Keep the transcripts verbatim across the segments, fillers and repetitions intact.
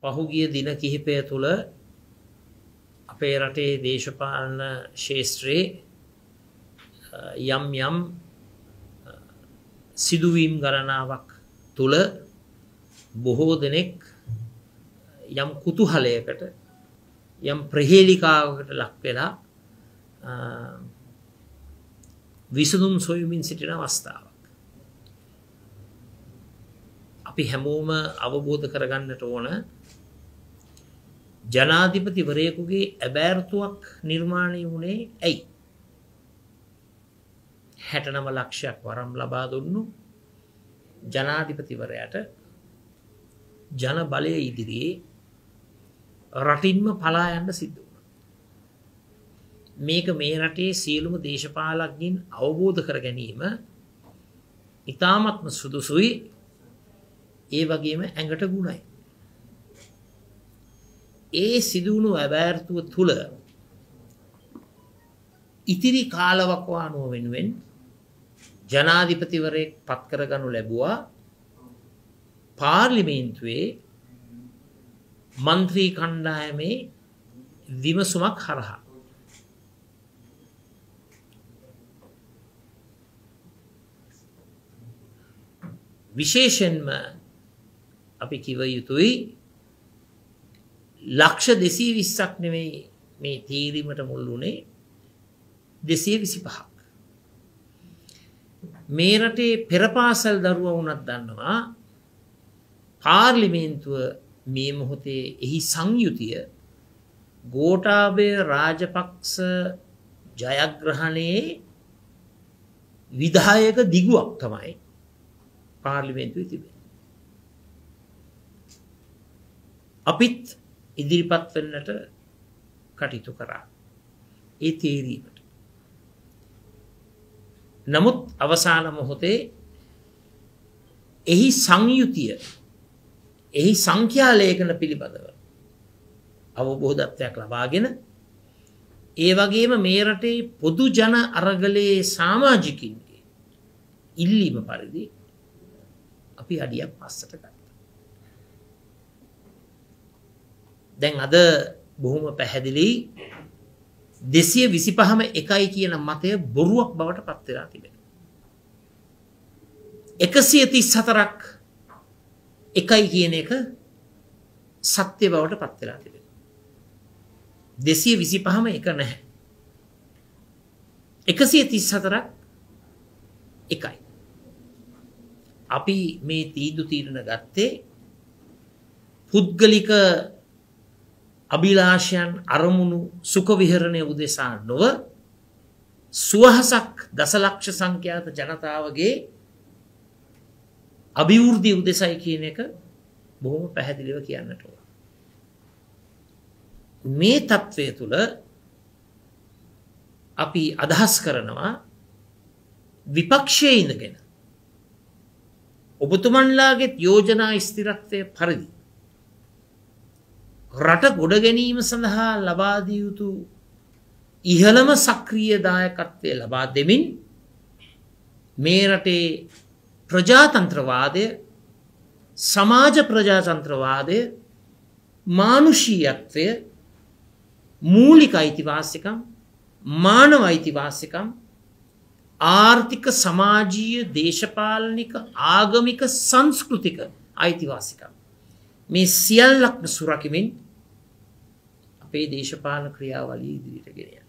පහුගිය දින කිහිපය තුළ අපේ රටේ දේශපාලන ශේෂ්ත්‍රයේ යම් යම් සිදුවීම් ගණනාවක් තුළ බොහෝ දෙනෙක් යම් කුතුහලයකට යම් ප්‍රහේලිකාවකට ලක් වෙලා විසඳුම් සොයමින් සිටින අවස්ථාවක්. අපි හැමෝම අවබෝධ කරගන්නට ඕන ජනාධිපතිවරයෙකුගේ ඇබෑර්තුවක් නිර්මාණය වුණේ ඇයි? හැටනව ලක්ෂයක් වරම් ලබා දුන්නු ජනාධිපතිවරයාට ජන බලය ඉදිරියේ රටින්ම පලා යන්න සිද්ධ වුණා. මේක මේ රටේ සියලුම දේශපාලකයන් අවබෝධ කර ගැනීම ඉතාමත්ම සුදුසුයි. ඒ වගේම ඇඟට ගුණයි. ඒ සිදුවුණු ඇබෑර්තුව තුළ ඉතිරි කාලවකවානුව වෙනුවෙන් ජනාධිපතිවරයෙක් පත් කරගනු ලැබුවා පාර්ලිමේන්තුවේ මන්ත්‍රී කණ්ඩායමේ විමසුමක් හරහා. විශේෂයෙන්ම අපි කිව යුතුයි ලක්ෂ දෙසිය විස්සක් නෙවෙයි මේ තීරීමට මුල් වුණේ දෙසිය විසි පහක්. මේ රටේ පෙරපාසල් දරුවා වුණත් දන්නවා පාර්ලිමේන්තුව මේ මොහොතේ එහි සංයුතිය ගෝඨාභය රාජපක්ෂ ජයග්‍රහණයේ විධායක දිගුවක් තමයි පාර්ලිමේන්තුවේ තිබෙන්නේ. අපිත් ඉදිරිපත් වෙන්නට කටයුතු කරා ඒ තීරීමට. නමුත් අවසාන මොහොතේ එහි සංයුතිය එහි සංඛ්‍යා ලේඛන පිළිබඳව අවබෝධත්වයක් ලබාගෙන ඒ වගේම මේ රටේ පොදු ජන අරගලයේ සමාජිකින්ගේ ඉල්ලීම පරිදි අපි අඩියක් පස්සට ගත්තා. දැන් අද බොහොම පැහැදිලි දෙසිය විසි පහම එකයි කියන මතය බොරුවක් බවට පත් වෙලා තිබෙනවා. එකසිය තිස් හතරක් එකයි කියන එක සත්‍ය බවට පත් වෙලා තිබෙනවා. දෙසිය විසි පහම එක නැහැ. එකසිය තිස් හතරක් එකයි. අපි මේ තීන්දුව තීරණ ගත්තේ පුද්ගලික අභිලාෂයන් අරමුණු සුඛ විහරණය උදෙසා නොව සුවහසක් දසලක්ෂ සංඛ්‍යාත ජනතාවගේ අභිවෘද්ධිය උදෙසයි කියන එක බොහොම පැහැදිලිව කියන්නට ඕන. මේ තත්ත්වය තුළ අපි අදහස් කරනවා විපක්ෂයේ ඉඳගෙන ඔබතුමන්ලාගේ යෝජනා ස්ථිරත්වය පරිදි රට ගොඩ ගැනීම සඳහා ලබා දිය යුතු ඉහළම සක්‍රීය දායකත්වය ලබා දෙමින් මේ රටේ ප්‍රජාතන්ත්‍රවාදය සමාජ ප්‍රජාතන්ත්‍රවාදය මානුෂීයත්වය මූලික අයිතිවාසිකම් මානව අයිතිවාසිකම් ආර්ථික සමාජීය දේශපාලනික ආගමික සංස්කෘතික අයිතිවාසිකම් මේ සියල්ලක්ම සුරකිමින් අපේ දේශපාලන ක්‍රියාවලිය ඉදිරියට ගෙන යනවා.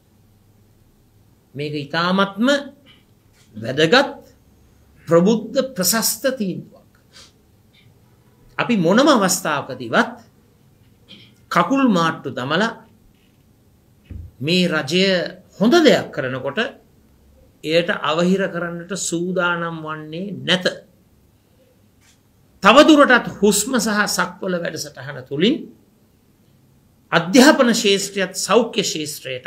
මේක ඉතාමත්ම වැදගත් ප්‍රබුද්ධ ප්‍රශස්ත තීන්දුවක්. අපි මොනම අවස්ථාවකදීවත් කකුල් මාට්ටු දමලා මේ රජය හොඳ දෙයක් කරනකොට එයට අවහිර කරන්නට සූදානම් වන්නේ නැත. තවදුරටත් හුස්ම සහ සක්වල වැඩසටහන තුළින් අධ්‍යාපන ශේෂ්ත්‍රයත් සෞඛ්‍ය ශේෂ්ත්‍රයට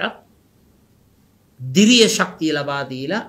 දිරිය ශක්තිය ලබා දීලා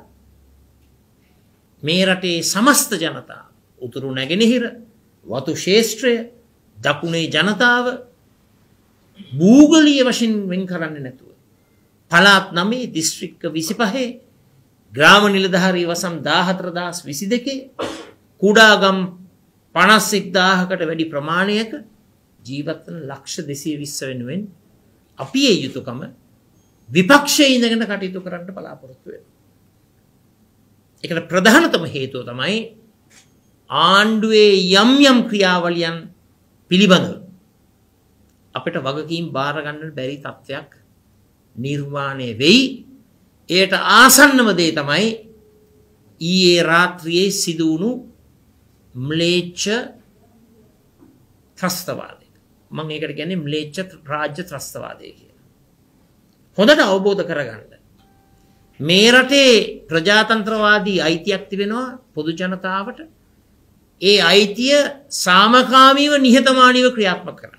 මේ රටේ සමස්ත ජනතාව උතුරු නැගෙනහිර වතු ශේෂ්ත්‍රය දකුණේ ජනතාව භූගලීය වශයෙන් වෙන් කරන්නේ නැතුව පළාත් නවය දිස්ත්‍රික්ක විසි පහේ ග්‍රාම නිලධාරී වසම් දාහතර දහස් විසි දෙකේ කුඩාගම් පනස් එක්දාහකට වැඩි ප්‍රමාණයක ජීවත් වන ලක්ෂ දෙසිය විස්ස වෙනුවෙන් අපි ඒ යුතුයකම විපක්ෂයේ ඉඳගෙන කටයුතු කරන්න බලාපොරොත්තු වෙනවා. ඒකට ප්‍රධානතම හේතුව තමයි ආණ්ඩුවේ යම් යම් ක්‍රියාවලියන් පිළිබඳව අපිට වගකීම් බාර ගන්න බැරි තත්ත්වයක් නිර්මාණය වෙයි. ඒට ආසන්නම දේ තමයි ඊයේ රාත්‍රියේ සිදු වුණු ම්ලේච්ඡ ත්‍රස්තවාදය. මම ඒකට කියන්නේ ම්ලේච්ඡ රාජ්‍ය ත්‍රස්තවාදය කියලා. හොඳට අවබෝධ කරගන්න. මේ රටේ ප්‍රජාතන්ත්‍රවාදී අයිතියක් තිබෙනවා පොදු ජනතාවට. ඒ අයිතිය සාමකාමීව නිහතමානීව ක්‍රියාත්මක කරන්න.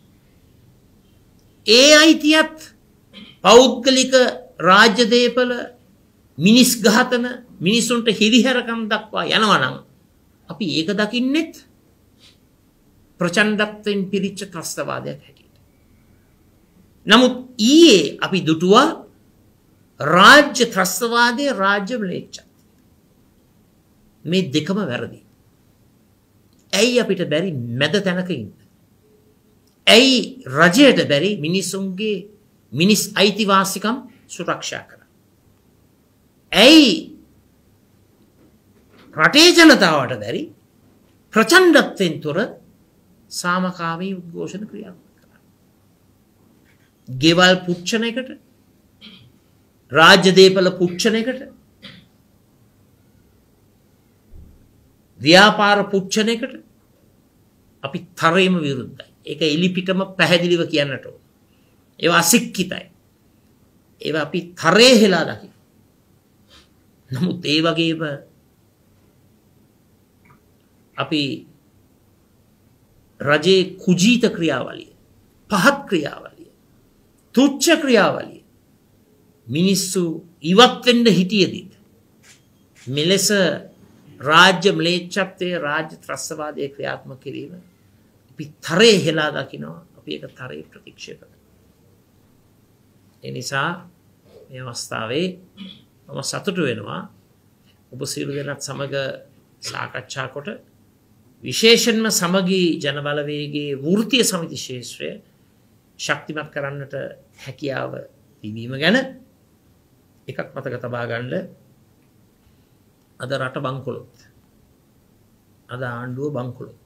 ඒ අයිතියත් පෞද්ගලික රාජ්‍ය දේපල මිනිස් ඝාතන මිනිසුන්ට හිරිහැරකම් දක්වා යනවා නම් අපි ඒක දකින්නෙත් ප්‍රචණ්ඩත්වයෙන් පිරිච්ච ත්‍රස්තවාදයක් හැටියට. නමුත් ඊයේ අපි දුටුවා රාජ්‍ය ත්‍රස්තවාදයේ රාජ්‍ය ම්ලේච්ඡත්වය. මේ දෙකම වැරදි. ඇයි අපිට බැරි මැද තැනක ඉන්න? ඇයි රජයට බැරි මිනිසුන්ගේ මිනිස් අයිතිවාසිකම් සුරක්ෂා කරන්න? ඇයි රටේ ජනතාවට බැරි ප්‍රචණ්ඩත්වයෙන් තොර සාමකාමී උද්ඝෝෂණ ක්‍රියාත්මක කරන්න? ගෙවල් පුච්චන එකට, රාජ්‍ය දේපල පුච්චන එකට, ව්‍යාපාර පුච්චන එකට අපි තරයේම විරුද්ධයි. ඒක එලිපිටම පැහැදිලිව කියන්නට ඕන. ඒවා අසික්කිතයි. ඒවා අපි තරයේ හෙලා දකින්න. නමුත් ඒ වගේම අපි රජයේ කුජීත ක්‍රියාවලිය, පහත් ක්‍රියාවලිය, තුච්ඡ ක්‍රියාවලිය මිනිස්සු ඉවත් වෙන්න හිටියේදී මෙලෙස රාජ්‍ය ම්ලේච්ඡත්වයේ රාජ්‍ය ත්‍රස්තවාදයේ ක්‍රියාත්මක කිරීම අපි තරයේ හෙලා දකිනවා. අපි ඒක තරයේ ප්‍රතික්ෂේප කරනවා. ඒ නිසා මේ අවස්ථාවේ මම සතුටු වෙනවා ඔබ සියලු දෙනාත් සමග සාකච්ඡා කොට විශේෂයෙන්ම සමගී ජනබලවේගයේ වෘත්තීය සමිති ශාස්ත්‍රය ශක්තිමත් කරන්නට හැකියාව තිබීම ගැන එකක් මතක තබා ගන්න. අද රට බංකොලොත්, අද ආණ්ඩුව බංකොලොත්.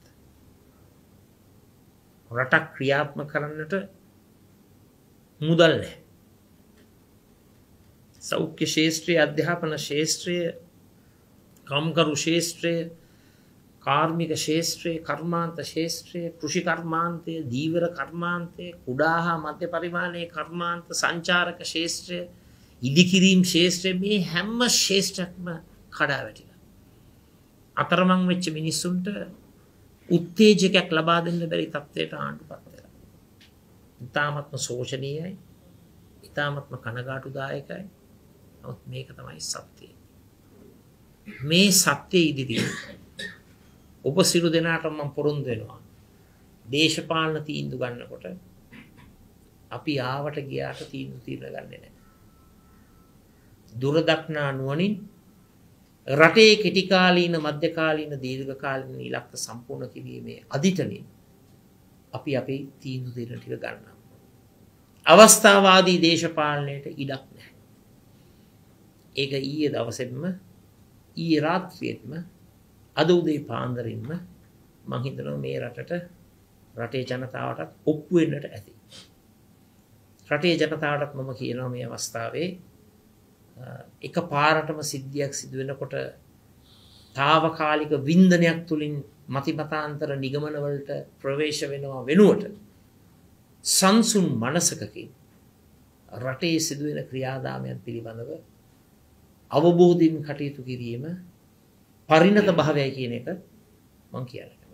රටක් ක්‍රියාත්මක කරන්නට මුදල් නැහැ. සෞඛ්‍ය ශාස්ත්‍රය, අධ්‍යාපන ශාස්ත්‍රය, කම්කරු ශාස්ත්‍රය, කාර්මික ශාස්ත්‍රය, කර්මාන්ත ශාස්ත්‍රය, කෘෂි කර්මාන්තය, දීවර කර්මාන්තය, කුඩා හා මධ්‍ය පරිමාණයේ කර්මාන්ත, සංචාරක ශාස්ත්‍රය, ඉදිකිරීම් ශාස්ත්‍රය, මේ හැම ශාස්ත්‍රයක්ම කඩා වැටිලා. අතරමං වෙච්ච මිනිස්සුන්ට උත්තේජකයක් ලබා දෙන්න බැරි තත්ත්වයට ආණ්ඩුපත් වෙලා. ඉතාමත්ම ශෝචනීයයි. ඉතාමත්ම කනගාටුදායකයි. නමුත් මේක තමයි සත්‍යය. මේ සත්‍ය ඉදිරියේ ඔබ සියලු දෙනාට මම පොරොන්දු වෙනවා. දේශපාලන තීන්දුව ගන්නකොට අපි ආවට ගියාට තීන්දුව తీරන ගන්නෙ නැහැ. දුරදක්නා නුවණින් රටේ කෙටිකාලීන, මධ්‍යකාලීන, දීර්ඝකාලීන ඉලක්ක සම්පූර්ණ කිරීමේ අදිටනින් අපි අපේ තීන්දුව తీරන ටික ගන්නවා. අවස්ථාවාදී දේශපාලනයට ඉඩක් නැහැ. ඒක ඊයේ දවසේම, ඊයේ රාත්‍රියේම, අද උදේ පාන්දරින්ම මම හිතනවා මේ රටට, රටේ ජනතාවටත් ඔප්පු වෙන්නට ඇති. රටේ ජනතාවටත් මම කියනවා මේ අවස්ථාවේ එක පාරටම සිද්ධියක් සිදු වෙනකොට తాවකාලික වින්දනයක් තුලින් මතිමතාන්තර නිගමන වලට ප්‍රවේශ වෙනවා වෙනුවට සංසුන් මනසකකින් රටේ සිදුවෙන ක්‍රියාදාමයන් පිළිබඳව අවබෝධයෙන් කටයුතු කිරීම පරිණත භාවයයි කියන එක මම කියන්නේ.